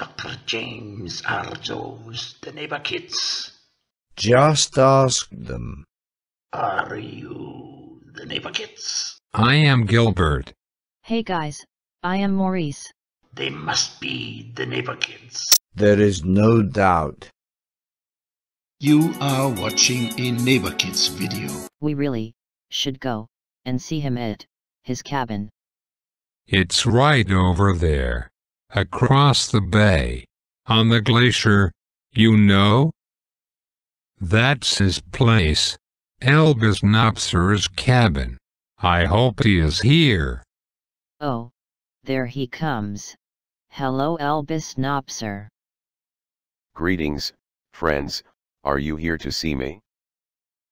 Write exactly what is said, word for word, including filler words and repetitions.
Doctor James, are those the neighbor kids? Just ask them. Are you the neighbor kids? I am Gilbert. Hey guys, I am Maurice. They must be the neighbor kids. There is no doubt. You are watching a Neighbor Kids video. We really should go and see him at his cabin. It's right over there, across the bay, on the glacier, you know? That's his place, Elbisnopser's cabin. I hope he is here. Oh, there he comes. Hello, Elbisnopser. Greetings, friends, are you here to see me?